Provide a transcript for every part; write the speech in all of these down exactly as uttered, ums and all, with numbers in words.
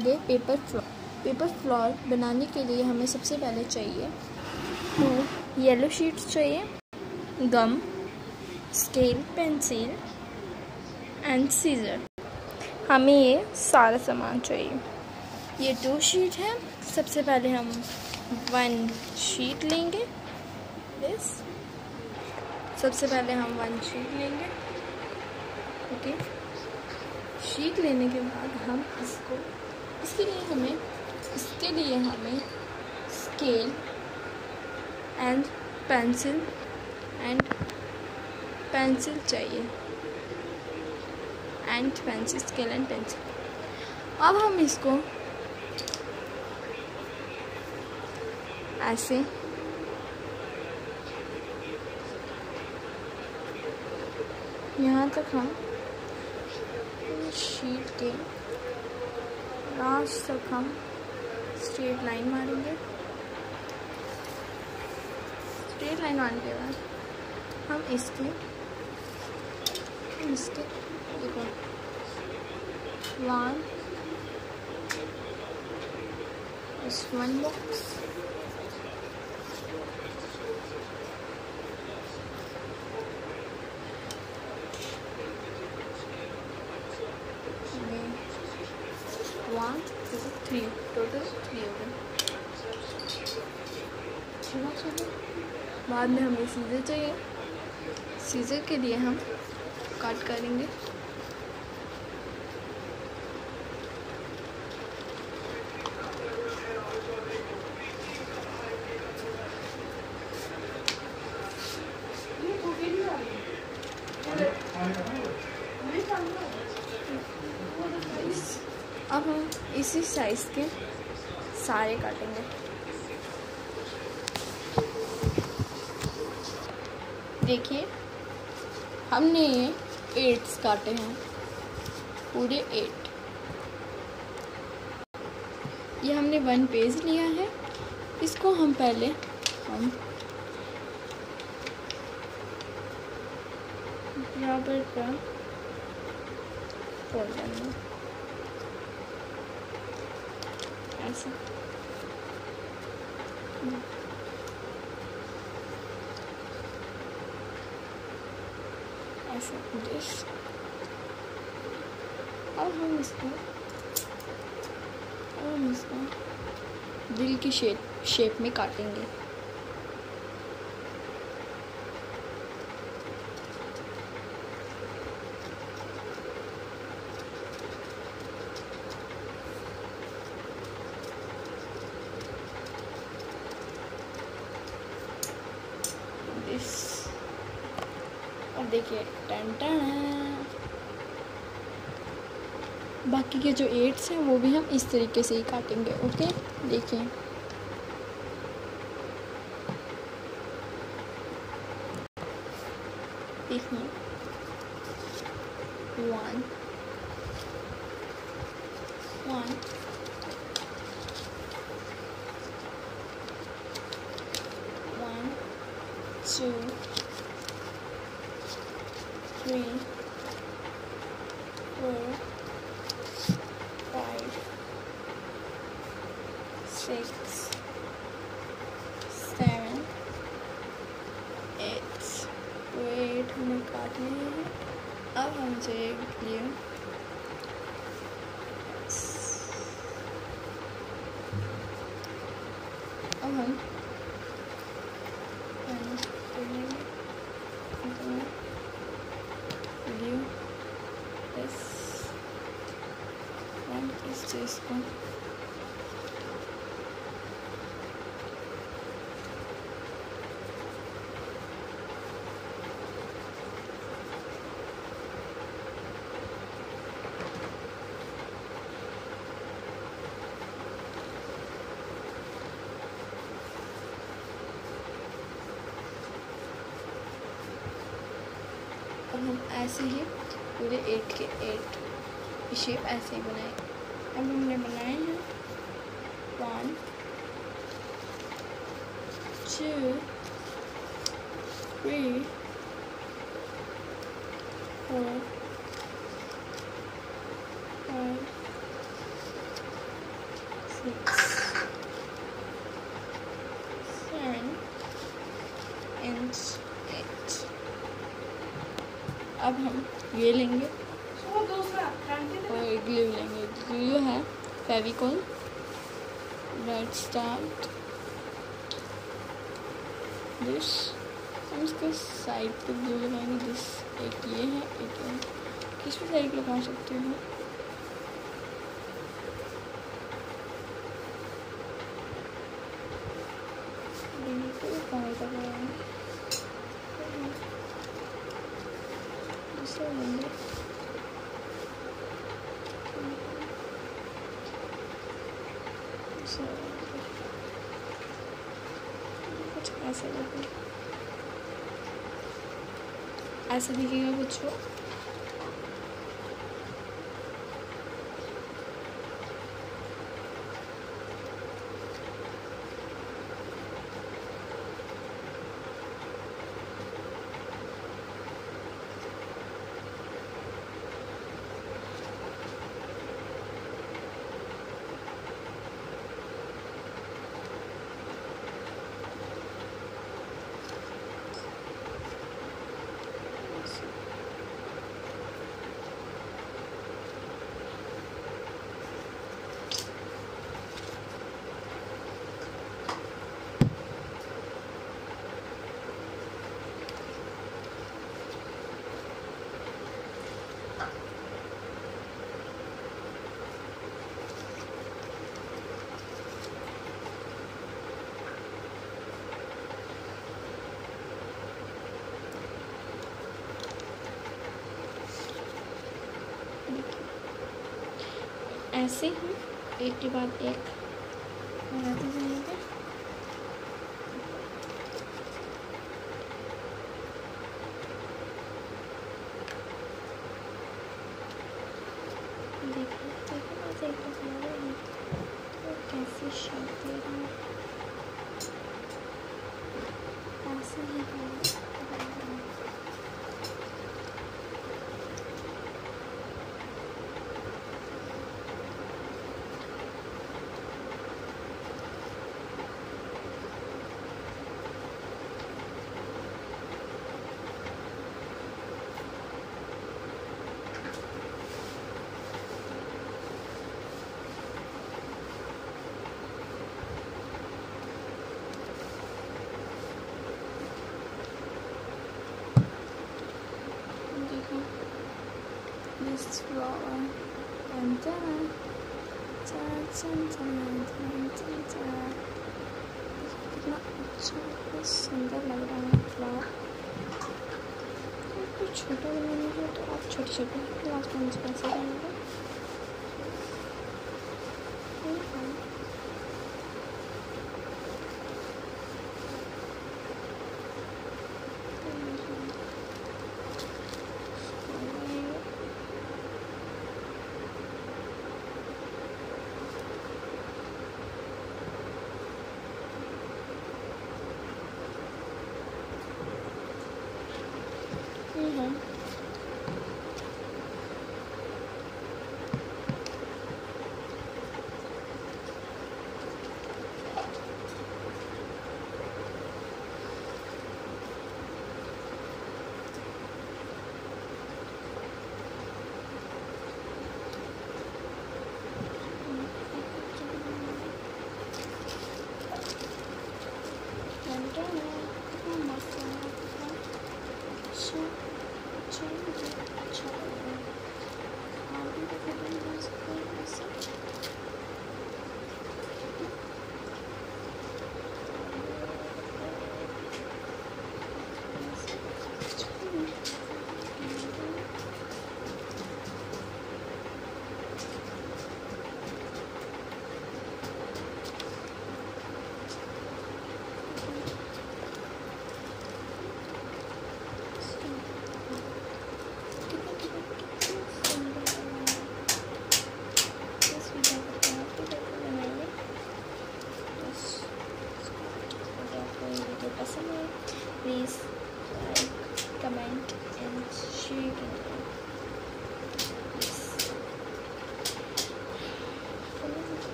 बनाएंगे paper flour. Paper flour बनाने के लिए हमें सबसे पहले चाहिए टू येलो शीट्स चाहिए, gum, scale, pencil and scissor. हमें ये सारा सामान चाहिए। ये टू शीट है। सबसे पहले हम वन शीट लेंगे। दिस सबसे पहले हम वन शीट लेंगे। ओके, शीट लेने के बाद हम इसको इसके लिए हमें इसके लिए हमें scale and pencil and pencil चाहिए and pencil scale and pencil. अब हम इसको ऐसे यहाँ तक हम शीट के लास्ट तक हम स्ट्रेट लाइन मारेंगे। स्ट्रेट लाइन मारने के बाद हम इसके इसके देखो वन इस one box one two three, total three हो गए। बाद में हमें सीजर चाहिए। सीजर के लिए हम कट करेंगे। अब हम इसी साइज के सारे काटेंगे। देखिए हमने ये एट्स काटे हैं, पूरे एट। ये हमने वन पेज लिया है। इसको हम पहले हम बराबर का फोल्ड करेंगे ऐसा। ऐसा दिस। अब हम इसको अब हम इसको दिल की शेप शेप में काटेंगे। और देखिए टन टन। बाकी के जो एट्स हैं वो भी हम इस तरीके से ही काटेंगे। ओके, देखिए देखिए one one one two three, four, five, six, seven, eight. Wait हमें काटने हैं। अब हम चाहिए अब हम इस चीज़ को अब हम ऐसे ही पूरे एट के एट शेप ऐसे ही बनाए। अब हमने बनाए हैं one two three four five six seven and eight. अब हम ये लेंगे और ग्लू लेंगे। ग्लू है फेविकॉल, रेड स्टार्ट, दिस हम इसके साइड पे ग्लू लगाएंगे। दिस एक ये है, एक है, किस भी साइड लगा सकते हो। कुछ ऐसा लगे, ऐसा दिखेगा कुछ हो। ऐसे ही एक के बाद एक बनाते जाएंगे। देखिए देखिए ऐसे एक तो कैसी शेप दे रहा हूँ, ऐसे ही है। This flower and then ta ta ta ta ta। कितना अच्छा सुंदर लग रहा है फ्लावर। कुछ छोटा बनाना है तो आप छोटे छोटे ग्लास पेंस कैसे बनाएंगे।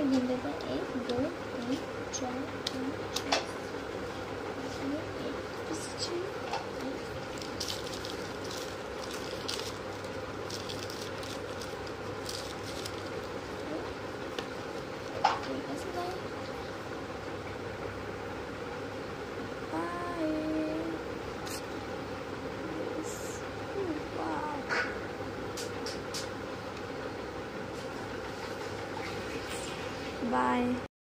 गिन लेते हैं, एक दो तीन चार पाँच छः Bye.